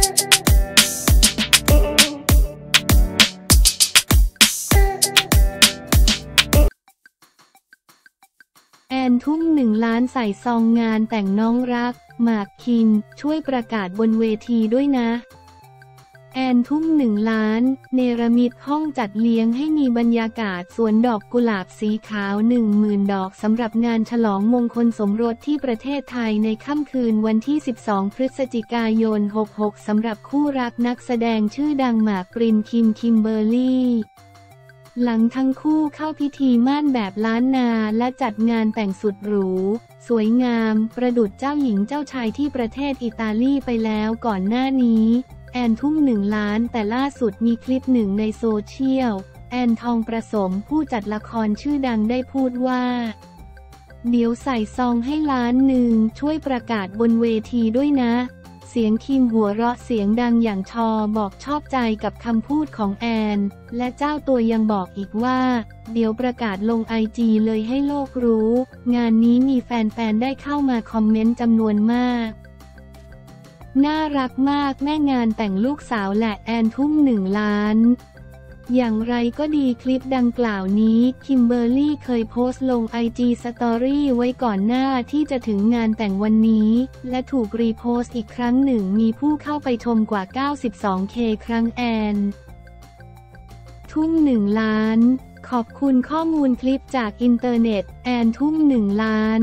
แอนทุ่ม1 ล้านใส่ซองงานแต่งน้องรักหมากคิมช่วยประกาศบนเวทีด้วยนะแอนทุ่ม1 ล้านเนรมิตห้องจัดเลี้ยงให้มีบรรยากาศสวนดอกกุหลาบสีขาว 10,000 ดอกสำหรับงานฉลองมงคลสมรสที่ประเทศไทยในค่ำคืนวันที่ 12 พฤศจิกายน 66 สำหรับคู่รักนักแสดงชื่อดังหมากปรินคิมเบอร์รี่หลังทั้งคู่เข้าพิธีหมั้นแบบล้านนาและจัดงานแต่งสุดหรูสวยงามประดุจเจ้าหญิงเจ้าชายที่ประเทศอิตาลีไปแล้วก่อนหน้านี้แอนทุ่ม1 ล้านแต่ล่าสุดมีคลิปหนึ่งในโซเชียลแอนทองประสมผู้จัดละครชื่อดังได้พูดว่าเดี๋ยวใส่ซองให้1 ล้านช่วยประกาศบนเวทีด้วยนะเสียงคิมหัวเราะเสียงดังอย่างชอบอกชอบใจกับคำพูดของแอนและเจ้าตัวยังบอกอีกว่าเดี๋ยวประกาศลงIGเลยให้โลกรู้งานนี้มีแฟนๆได้เข้ามาคอมเมนต์จำนวนมากน่ารักมากแม่งานแต่งลูกสาวแหละแอนทุ่ม1 ล้านอย่างไรก็ดีคลิปดังกล่าวนี้คิมเบอร์รี่เคยโพสต์ลง IG Story ไว้ก่อนหน้าที่จะถึงงานแต่งวันนี้และถูกรีโพสต์อีกครั้งหนึ่งมีผู้เข้าไปชมกว่า 92K ครั้งแอนทุ่ม1 ล้านขอบคุณข้อมูลคลิปจากอินเทอร์เน็ตแอนทุ่ม1 ล้าน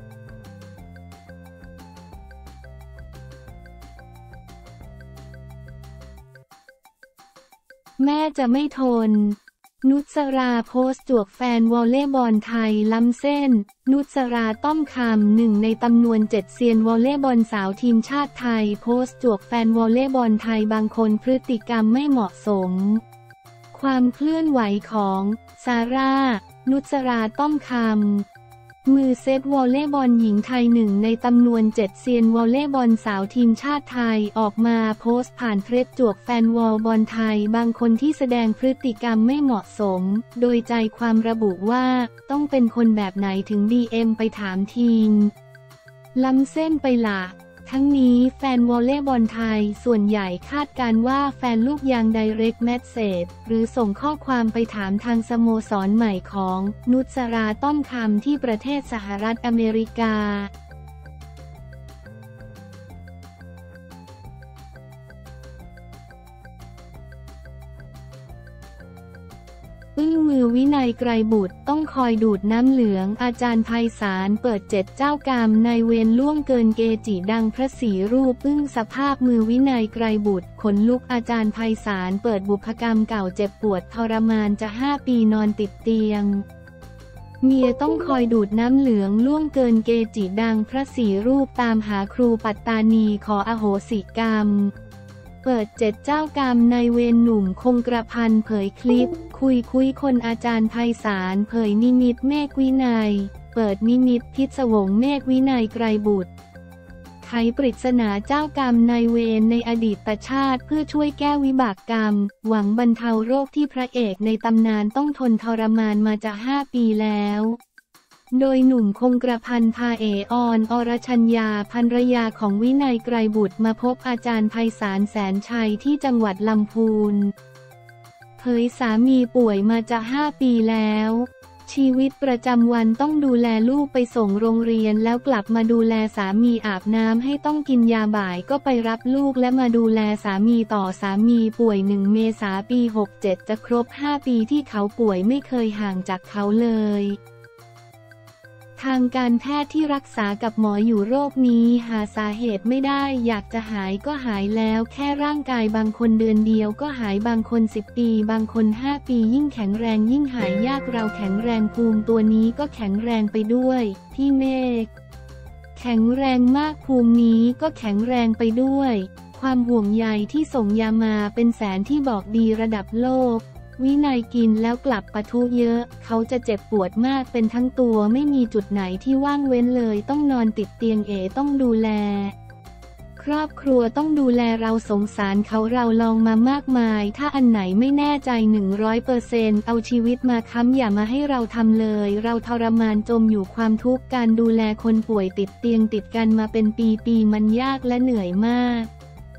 แม่จะไม่ทนนุชราโพสต์จวกแฟนวอลเลย์บอลไทยล้ำเส้นนุชราต้อมคำ1ในจำนวน7เซียนวอลเลย์บอลสาวทีมชาติไทยโพสต์จวกแฟนวอลเลย์บอลไทยบางคนพฤติกรรมไม่เหมาะสมความเคลื่อนไหวของซาร่านุชราต้อมคำมือเซตวอลเลย์บอลหญิงไทย1ในจำนวน7เซียนวอลเลย์บอลสาวทีมชาติไทยออกมาโพสต์ผ่านเทรดจวกแฟนวอลบอลไทยบางคนที่แสดงพฤติกรรมไม่เหมาะสมโดยใจความระบุว่าต้องเป็นคนแบบไหนถึง DM ไปถามทีมล้ำเส้นไปล่ะทั้งนี้แฟนวอลเลย์บอลไทยส่วนใหญ่คาดการว่าแฟนลูกยาง Direct Message หรือส่งข้อความไปถามทางสโมสรใหม่ของนุชราต้อมคำที่ประเทศสหรัฐอเมริกามือวินัยไกรบุตรต้องคอยดูดน้ำเหลืองอาจารย์ไพศาลเปิด7เจ้ากรรมนายเวรล่วงเกินเกจิดังพระศรีรูปสภาพมือวินัยไกรบุตรขนลุกอาจารย์ไพศาลเปิดบุพกรรมเก่าเจ็บปวดทรมานจะ5 ปีนอนติดเตียงเมียต้องคอยดูดน้ำเหลืองล่วงเกินเกจิดังพระศรีรูปตามหาครูปัตตานีขออโหสิกรรมเปิด7เจ้ากรรมนายเวรหนุ่มคงกระพันเผยคลิปคุยคนอาจารย์ไพศาลเผยนิมิตเมฆวินัยเปิดนิมิตพิศวงเมฆวินัยไกรบุตรไขปริศนาเจ้ากรรมนายเวรในอดีตชาติเพื่อช่วยแก้วิบากกรรมหวังบรรเทาโรคที่พระเอกในตำนานต้องทนทรมานมาจะ5 ปีแล้วโดยหนุ่มคงกระพันพาออนอรชัญญาภรรยาของวินัยไกรบุตรมาพบอาจารย์ไพศาลแสนชัยที่จังหวัดลำพูนเผยสามีป่วยมาจะ5 ปีแล้วชีวิตประจำวันต้องดูแลลูกไปส่งโรงเรียนแล้วกลับมาดูแลสามีอาบน้ำให้ต้องกินยาบ่ายก็ไปรับลูกและมาดูแลสามีต่อสามีป่วย1 เมษายน ปี 67จะครบ5 ปีที่เขาป่วยไม่เคยห่างจากเขาเลยทางการแพทย์ที่รักษากับหมออยู่โรคนี้หาสาเหตุไม่ได้อยากจะหายก็หายแล้วแค่ร่างกายบางคนเดือนเดียวก็หายบางคน10 ปีบางคน5 ปียิ่งแข็งแรงยิ่งหายยากเราแข็งแรงภูมิตัวนี้ก็แข็งแรงไปด้วยพี่เมฆแข็งแรงมากภูมินี้ก็แข็งแรงไปด้วยความห่วงใยที่ส่งยามาเป็นแสนที่บอกดีระดับโลกวินัยกินแล้วกลับปะทุเยอะเขาจะเจ็บปวดมากเป็นทั้งตัวไม่มีจุดไหนที่ว่างเว้นเลยต้องนอนติดเตียงต้องดูแลครอบครัวต้องดูแลเราสงสารเขาเราลองมามากมายถ้าอันไหนไม่แน่ใจ100%เอาชีวิตมาค้ำอย่ามาให้เราทำเลยเราทรมานจมอยู่ความทุกข์การดูแลคนป่วยติดเตียงติดกันมาเป็นปีๆมันยากและเหนื่อยมาก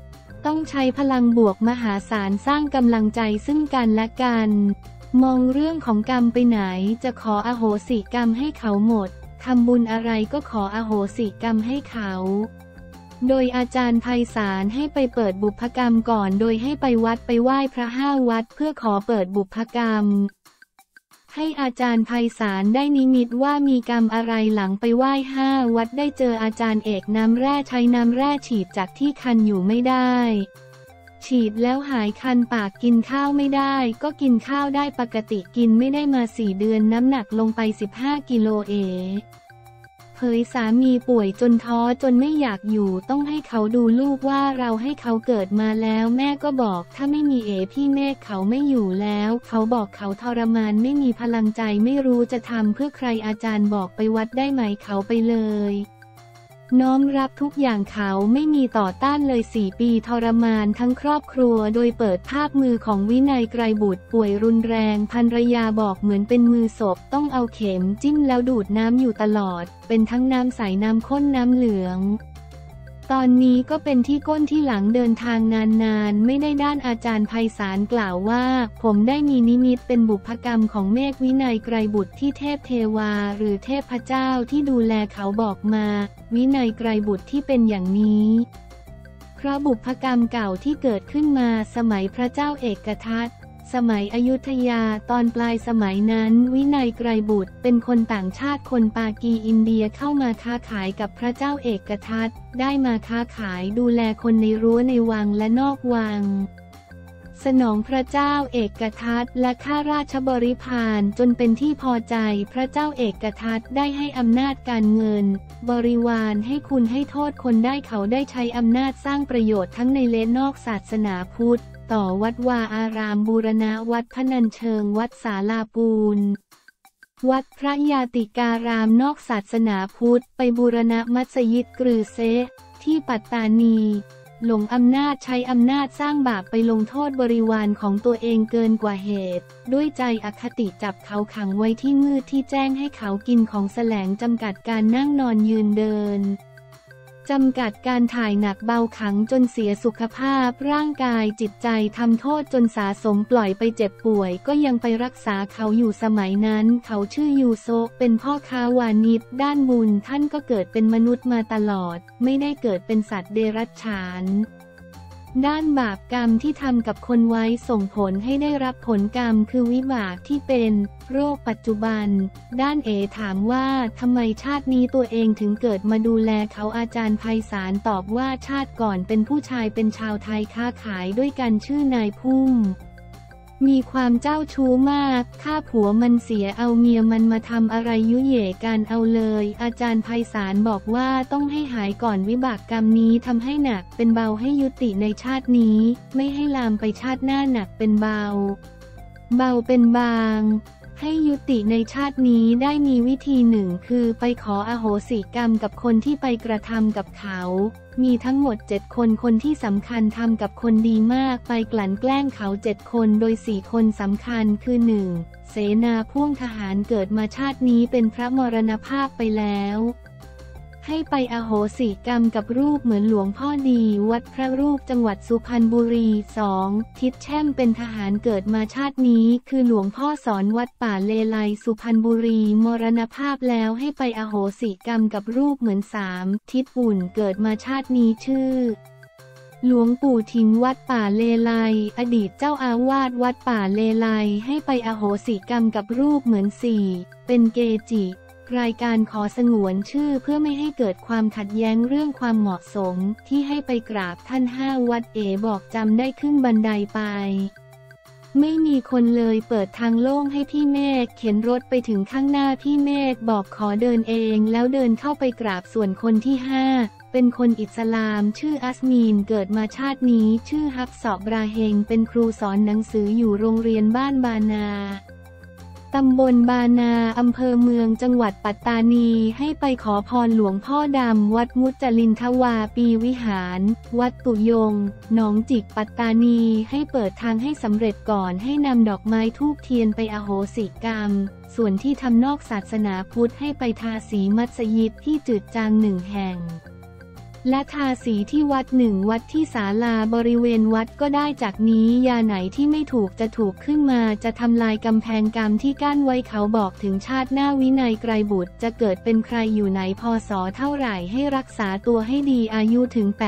ต้องใช้พลังบวกมหาศาลสร้างกำลังใจซึ่งกันและกันมองเรื่องของกรรมไปไหนจะขออโหสิกรรมให้เขาหมดทำบุญอะไรก็ขออโหสิกรรมให้เขาโดยอาจารย์ไพศาลให้ไปเปิดบุพกรรมก่อนโดยให้ไปวัดไปไหว้พระ5 วัดเพื่อขอเปิดบุพกรรมให้อาจารย์ไพศาลได้นิมิตว่ามีกรรมอะไรหลังไปไหว้5 วัดได้เจออาจารย์เอกน้ำแร่ใช้น้ำแร่ฉีดจากที่คันอยู่ไม่ได้ฉีดแล้วหายคันปากกินข้าวไม่ได้ก็กินข้าวได้ปกติกินไม่ได้มา4 เดือนน้ำหนักลงไป15 กิโลเผยสามีป่วยจนท้อจนไม่อยากอยู่ต้องให้เขาดูลูกว่าเราให้เขาเกิดมาแล้วแม่ก็บอกถ้าไม่มีพี่เมฆเขาไม่อยู่แล้วเขาบอกเขาทรมานไม่มีพลังใจไม่รู้จะทำเพื่อใครอาจารย์บอกไปวัดได้ไหมเขาไปเลยน้อมรับทุกอย่างเขาไม่มีต่อต้านเลย4 ปีทรมานทั้งครอบครัวโดยเปิดภาพมือของวินัยไกรบุตรป่วยรุนแรงภรรยาบอกเหมือนเป็นมือศพต้องเอาเข็มจิ้มแล้วดูดน้ำอยู่ตลอดเป็นทั้งน้ำใสน้ำข้นน้ำเหลืองตอนนี้ก็เป็นที่ก้นที่หลังเดินทางนานๆไม่ได้ด้านอาจารย์ไพศาลกล่าวว่าผมได้มีนิมิตเป็นบุพกรรมของเมฆวินัยไกรบุตรที่เทพเทวาหรือเทพเจ้าที่ดูแลเขาบอกมาวินัยไกรบุตรที่เป็นอย่างนี้เพราะบุพกรรมเก่าที่เกิดขึ้นมาสมัยพระเจ้าเอกทัตสมัยอยุธยาตอนปลายสมัยนั้นวินัยไกรบุตรเป็นคนต่างชาติคนปากีอินเดียเข้ามาค้าขายกับพระเจ้าเอกทัตได้มาค้าขายดูแลคนในรั้วในวังและนอกวังสนองพระเจ้าเอกทัตและข้าราชบริพารจนเป็นที่พอใจพระเจ้าเอกทัตได้ให้อำนาจการเงินบริวารให้คุณให้โทษคนได้เขาได้ใช้อำนาจสร้างประโยชน์ทั้งในและนอกศาสนาพุทธต่อวัดวาอารามบูรณะวัดพนัญเชิงวัดศาลาปูนวัดพระยาติการามนอกศาสนาพุทธไปบูรณะมัสยิดกรือเซที่ปัตตานีหลงอำนาจใช้อำนาจสร้างบาปไปลงโทษบริวารของตัวเองเกินกว่าเหตุด้วยใจอคติจับเขาขังไว้ที่มืดที่แจ้งให้เขากินของแสลงจำกัดการนั่งนอนยืนเดินจำกัดการถ่ายหนักเบาขังจนเสียสุขภาพร่างกายจิตใจทำโทษจนสะสมปล่อยไปเจ็บป่วยก็ยังไปรักษาเขาอยู่สมัยนั้นเขาชื่อยูโซเป็นพ่อค้าวานิชด้านบุญท่านก็เกิดเป็นมนุษย์มาตลอดไม่ได้เกิดเป็นสัตว์เดรัจฉานด้านบาปกรรมที่ทำกับคนไว้ส่งผลให้ได้รับผลกรรมคือวิบากที่เป็นโรคปัจจุบันด้านถามว่าทำไมชาตินี้ตัวเองถึงเกิดมาดูแลเขาอาจารย์ไพศาลตอบว่าชาติก่อนเป็นผู้ชายเป็นชาวไทยค้าขายด้วยกันชื่อนายพุ่มมีความเจ้าชู้มากฆ่าผัวมันเสียเอาเมียมันมาทำอะไรยุแย่กันเอาเลยอาจารย์ไพศาลบอกว่าต้องให้หายก่อนวิบากกรรมนี้ทำให้หนักเป็นเบาให้ยุติในชาตินี้ไม่ให้ลามไปชาติหน้าหนักเป็นเบาเบาเป็นบางให้ยุติในชาตินี้ได้มีวิธีหนึ่งคือไปขออโหสิกรรมกับคนที่ไปกระทำกับเขามีทั้งหมด7 คนคนที่สำคัญทำกับคนดีมากไปกลั่นแกล้งเขา7 คนโดย4 คนสำคัญคือ 1. เสนาพ่วงทหารเกิดมาชาตินี้เป็นพระมรณภาพไปแล้วให้ไปอโหสิกรรมกับรูปเหมือนหลวงพ่อดีวัดพระรูปจังหวัดสุพรรณบุรี 2. ทิดแช่มเป็นทหารเกิดมาชาตินี้คือหลวงพ่อสอนวัดป่าเลไลสุพรรณบุรีมรณภาพแล้วให้ไปอโหสิกรรมกับรูปเหมือน 3. ทิดอุ่นเกิดมาชาตินี้ชื่อหลวงปู่ทิมวัดป่าเลไลอดีตเจ้าอาวาสวัดป่าเลไลให้ไปอโหสิกรรมกับรูปเหมือน 4. เป็นเกจิรายการขอสงวนชื่อเพื่อไม่ให้เกิดความขัดแย้งเรื่องความเหมาะสมที่ให้ไปกราบท่าน5 วัดบอกจำได้ขึ้นบันไดไปไม่มีคนเลยเปิดทางโล่งให้พี่เมฆเข็นรถไปถึงข้างหน้าพี่เมฆบอกขอเดินเองแล้วเดินเข้าไปกราบส่วนคนที่5เป็นคนอิสลามชื่ออัสมีนเกิดมาชาตินี้ชื่อฮับซอบราเฮงเป็นครูสอนหนังสืออยู่โรงเรียนบ้านบานาตำบลบานาอำเภอเมืองจังหวัดปัตตานีให้ไปขอพรหลวงพ่อดำวัดมุจลินทวาปีวิหารวัดตุยงหนองจิกปัตตานีให้เปิดทางให้สำเร็จก่อนให้นำดอกไม้ธูปเทียนไปอโหสิกรรมส่วนที่ทำนอกศาสนาพุทธให้ไปทาสีมัสยิดที่จืดจาง1 แห่งและทาสีที่วัดหนึ่งวัดที่ศาลาบริเวณวัดก็ได้จากนี้ยาไหนที่ไม่ถูกจะถูกขึ้นมาจะทำลายกำแพงกรรมที่กั้นไว้เขาบอกถึงชาติหน้าวินัยไกรบุตรจะเกิดเป็นใครอยู่ไหนพศเท่าไหร่ให้รักษาตัวให้ดีอายุถึง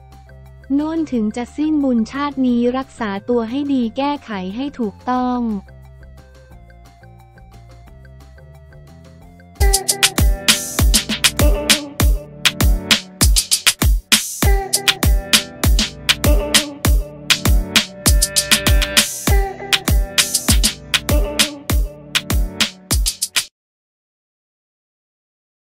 80โน่นถึงจะสิ้นบุญชาตินี้รักษาตัวให้ดีแก้ไขให้ถูกต้อง